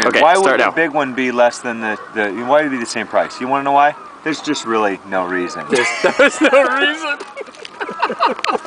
Okay, why would start the now. big one be less than why would it be the same price? You want to know why? There's just really no reason. There's no reason.